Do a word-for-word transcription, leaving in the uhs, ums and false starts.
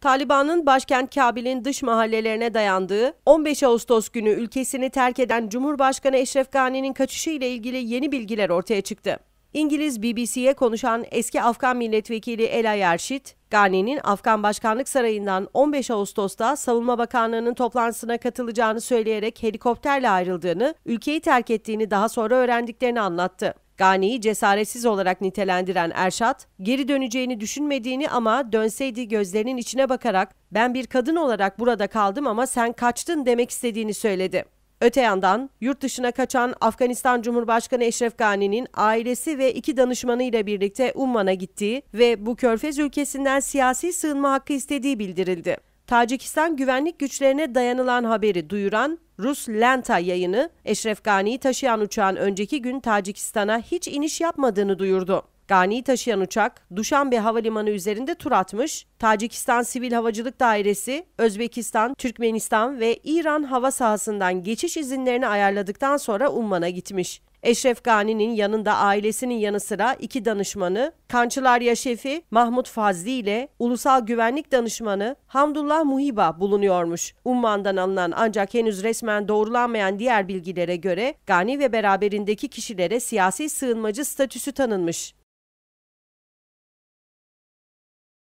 Taliban'ın başkent Kabil'in dış mahallelerine dayandığı on beş Ağustos günü ülkesini terk eden Cumhurbaşkanı Eşref Gani'nin kaçışı ile ilgili yeni bilgiler ortaya çıktı. İngiliz B B C'ye konuşan eski Afgan milletvekili Ela Yerşit, Gani'nin Afgan Başkanlık Sarayı'ndan on beş Ağustos'ta Savunma Bakanlığı'nın toplantısına katılacağını söyleyerek helikopterle ayrıldığını, ülkeyi terk ettiğini daha sonra öğrendiklerini anlattı. Gani'yi cesaretsiz olarak nitelendiren Erşat, geri döneceğini düşünmediğini ama dönseydi gözlerinin içine bakarak "Ben bir kadın olarak burada kaldım ama sen kaçtın" demek istediğini söyledi. Öte yandan yurt dışına kaçan Afganistan Cumhurbaşkanı Eşref Gani'nin ailesi ve iki danışmanı ile birlikte Umman'a gittiği ve bu körfez ülkesinden siyasi sığınma hakkı istediği bildirildi. Tacikistan güvenlik güçlerine dayanılan haberi duyuran Rus Lenta yayını, Eşref Gani'yi taşıyan uçağın önceki gün Tacikistan'a hiç iniş yapmadığını duyurdu. Gani'yi taşıyan uçak, Duşanbe Havalimanı üzerinde tur atmış, Tacikistan Sivil Havacılık Dairesi, Özbekistan, Türkmenistan ve İran hava sahasından geçiş izinlerini ayarladıktan sonra Umman'a gitmiş. Eşref Gani'nin yanında ailesinin yanı sıra iki danışmanı, Kançılarya Şefi Mahmut Fazli ile Ulusal Güvenlik Danışmanı Hamdullah Muhiba bulunuyormuş. Umman'dan alınan ancak henüz resmen doğrulanmayan diğer bilgilere göre Gani ve beraberindeki kişilere siyasi sığınmacı statüsü tanınmış.